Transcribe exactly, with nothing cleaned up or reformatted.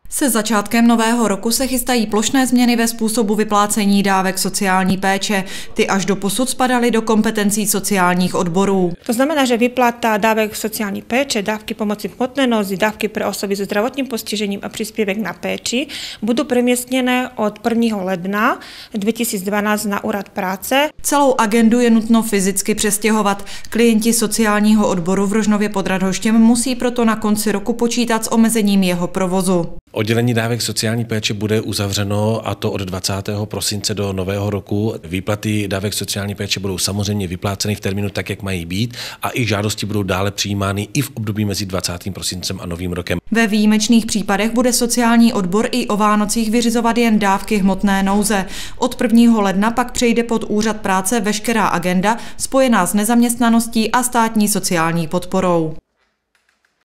Se začátkem nového roku se chystají plošné změny ve způsobu vyplácení dávek sociální péče. Ty až doposud spadaly do kompetencí sociálních odborů. To znamená, že vyplata dávek sociální péče, dávky pomoci v hmotné nouzi, dávky pro osoby se zdravotním postižením a příspěvek na péči budou přemístěné od prvního ledna dva tisíce dvanáct na úřad práce. Celou agendu je nutno fyzicky přestěhovat. Klienti sociálního odboru v Rožnově pod Radhoštěm musí proto na konci roku počítat s omezením jeho provozu. Oddělení dávek sociální péče bude uzavřeno, a to od dvacátého prosince do nového roku. Výplaty dávek sociální péče budou samozřejmě vypláceny v termínu tak, jak mají být, a i žádosti budou dále přijímány i v období mezi dvacátým prosincem a novým rokem. Ve výjimečných případech bude sociální odbor i o Vánocích vyřizovat jen dávky hmotné nouze. Od prvního ledna pak přejde pod úřad práce veškerá agenda spojená s nezaměstnaností a státní sociální podporou.